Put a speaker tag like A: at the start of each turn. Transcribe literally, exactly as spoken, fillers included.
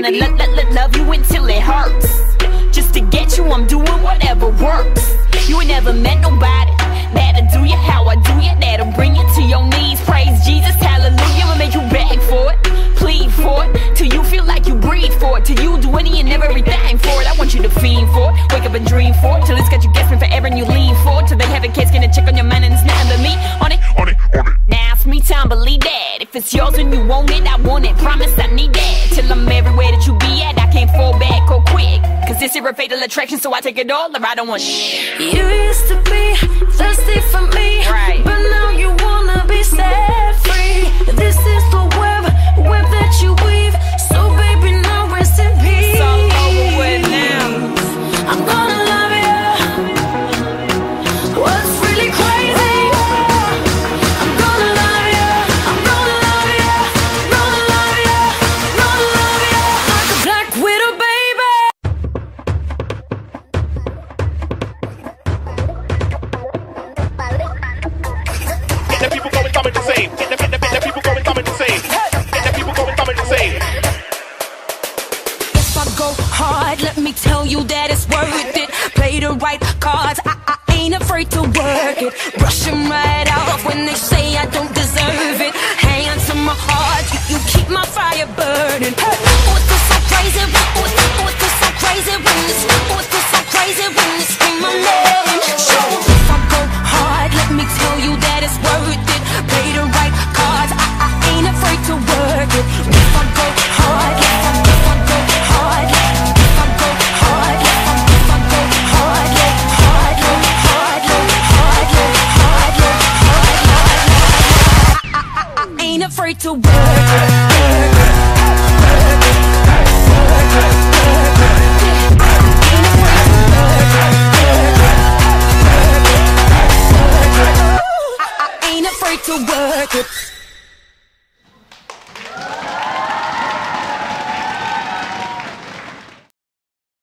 A: wanna lo lo lo love you until it hurts. Just to get you, I'm doing whatever works. You ain't never met nobody that'll do you how I do you, that'll bring you to your knees. Praise Jesus, hallelujah. I'll make you beg for it, plead for it, till you feel like you breathe for it, till you do any and everything for it. I want you to fiend for it, wake up and dream for it, till it's got you guessing forever and you lean for it, till they have a case, gonna check on your mind and it's nothing but me on it, on it, on it. Now it's me time, believe that. If it's yours and you want it, I want it, promise I need that. Till I'm everywhere that you be at, I can't fall back or quick, cause this is a fatal attraction, so I take it all or I don't want shit.
B: You used to be thirsty for me,
A: right,
B: but now you wanna be set free. This is the web, web that you weave, so baby now rest in peace.
A: It's all over with now.
B: I'm gonna love you. What's really crazy? I'm gonna love you. I'm gonna love you. Gonna love you. Gonna love you like a black widow, baby.
C: Get the people going, coming the same. Get the, get the, get the people going, coming the same. Get the people going, coming the same.
B: If I go hard, let me tell you that it's worth it. Play the right cards, I, I ain't afraid to work it. Brush them right off when they say I don't deserve it. Hand to my heart, you, you keep my fire burning. Hey, oh, it feels so crazy, oh, oh, oh, it feels so crazy when you, oh, it feels so crazy when you scream my name. So if I go hard, let me tell you that it's worth it. Play the right cards, I, I ain't afraid to work it. If I go hard, if I, if I go hard, if I go hard, if I, if I go hard, hard, hard, hard, hard, hard, hard, I, I, I ain't afraid to work it. I ain't afraid to work it.